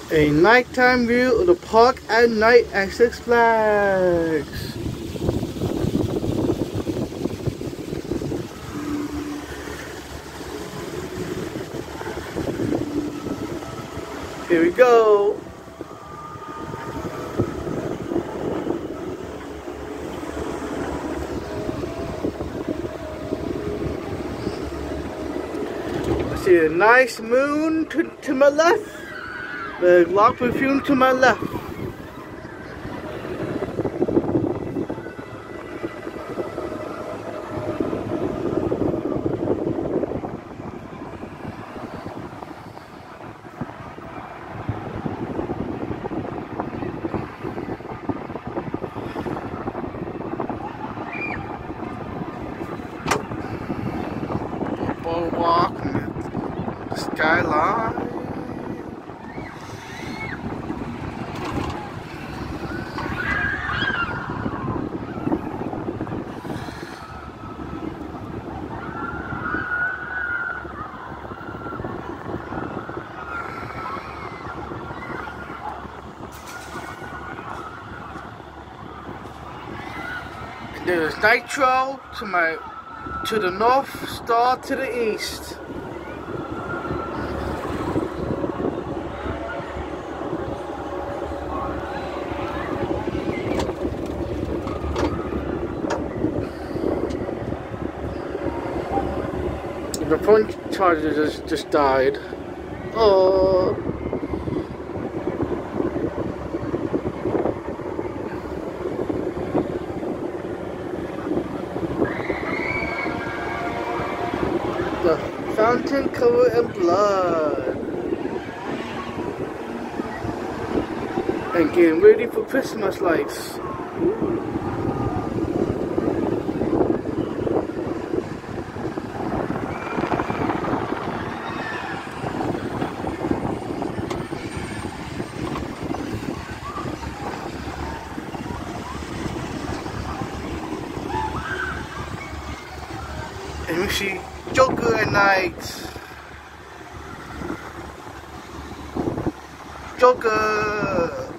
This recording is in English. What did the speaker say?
A nighttime view of the park at night at Six Flags. Here we go. I see a nice moon to my left. The lock perfume to my left. Boardwalk and the Skyline. There's Nitro to the north, Star to the east. The phone charger just died. Oh. The fountain covered in blood. And getting ready for Christmas lights. And we see Joker at night. Joker!